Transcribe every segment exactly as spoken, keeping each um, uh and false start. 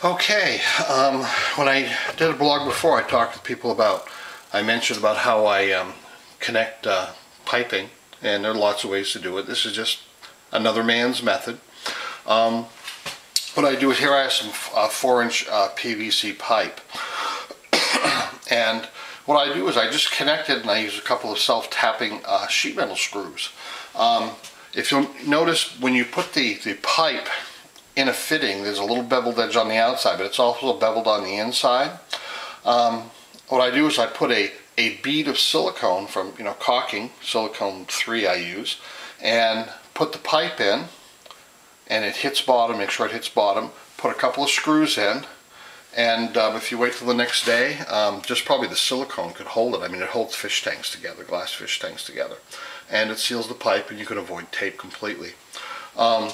Okay, um, when I did a blog before, I talked to people about, I mentioned about how I um, connect uh, piping, and there are lots of ways to do it. This is just another man's method. Um, what I do is here I have some uh, four inch uh, P V C pipe, and what I do is I just connect it and I use a couple of self-tapping uh, sheet metal screws. Um, if you'll notice, when you put the, the pipe in a fitting, there's a little beveled edge on the outside, but it's also beveled on the inside. Um, what I do is I put a, a bead of silicone from, you know, caulking, silicone three I use, and put the pipe in, and it hits bottom, make sure it hits bottom, put a couple of screws in, and um, if you wait till the next day, um, just probably the silicone could hold it. I mean, it holds fish tanks together, glass fish tanks together, and it seals the pipe, and you can avoid tape completely. Um,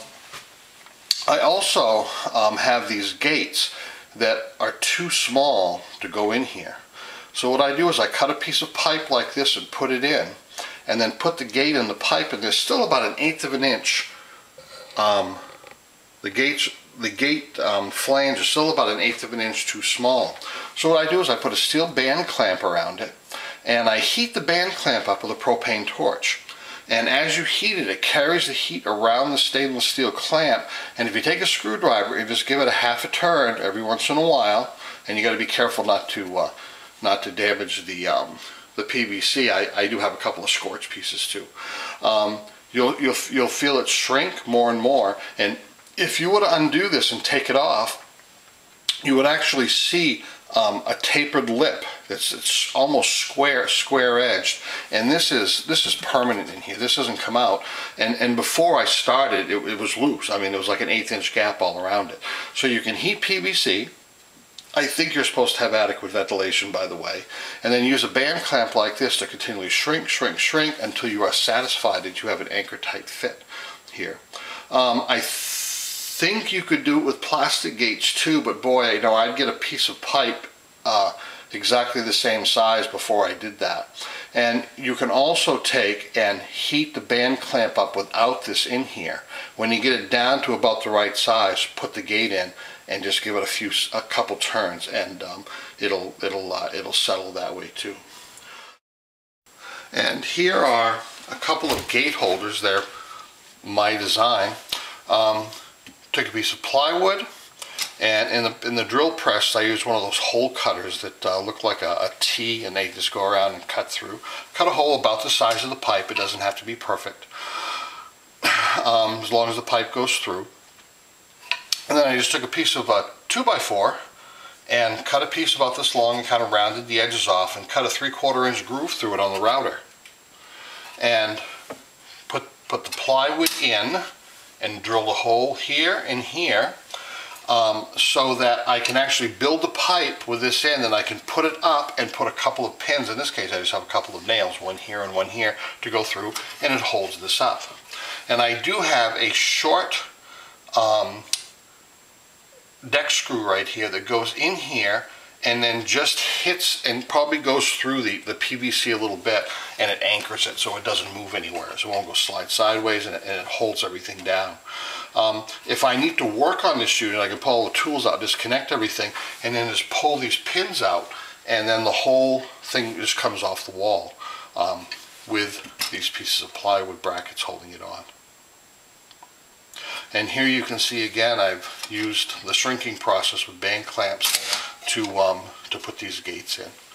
I also um, have these gates that are too small to go in here. So what I do is I cut a piece of pipe like this and put it in, and then put the gate in the pipe, and there's still about an eighth of an inch. Um, the gates, the gate um, flange is still about an eighth of an inch too small. So what I do is I put a steel band clamp around it, and I heat the band clamp up with a propane torch. And as you heat it, it carries the heat around the stainless steel clamp. And if you take a screwdriver and just give it a half a turn every once in a while, and you got to be careful not to uh, not to damage the um, the P V C. I, I do have a couple of scorch pieces too. Um, you'll you'll you'll feel it shrink more and more. And if you were to undo this and take it off, you would actually see Um, a tapered lip that's it's almost square square edged, and this is this is permanent in here. This doesn't come out, and and before I started it, it was loose. I mean, it was like an eighth inch gap all around it. So you can heat P V C. I think you're supposed to have adequate ventilation, by the way, and then use a band clamp like this to continually shrink shrink shrink until you are satisfied that you have an anchor tight fit here. um, I think you could do it with plastic gates too, but boy, you know, I'd get a piece of pipe uh, exactly the same size before I did that. And you can also take and heat the band clamp up without this in here. When you get it down to about the right size, put the gate in and just give it a few, a couple turns, and um, it'll it'll uh, it'll settle that way too. And here are a couple of gate holders. They're my design. Um, Took a piece of plywood, and in the in the drill press I used one of those hole cutters that uh, look like a, a T, and they just go around and cut through. Cut a hole about the size of the pipe. It doesn't have to be perfect, um, as long as the pipe goes through. And then I just took a piece of a two by four and cut a piece about this long and kind of rounded the edges off, and cut a three quarter inch groove through it on the router, and put put the plywood in, and drill a hole here and here, um, so that I can actually build the pipe with this in, and I can put it up and put a couple of pins. In this case I just have a couple of nails, one here and one here, to go through, and it holds this up. And I do have a short um, deck screw right here that goes in here and then just hits and probably goes through the, the P V C a little bit, and it anchors it so it doesn't move anywhere, so it won't go slide sideways, and it, and it holds everything down. Um, if I need to work on this unit, I can pull all the tools out, disconnect everything, and then just pull these pins out, and then the whole thing just comes off the wall um, with these pieces of plywood brackets holding it on. And here you can see again I've used the shrinking process with band clamps to um, to put these gates in.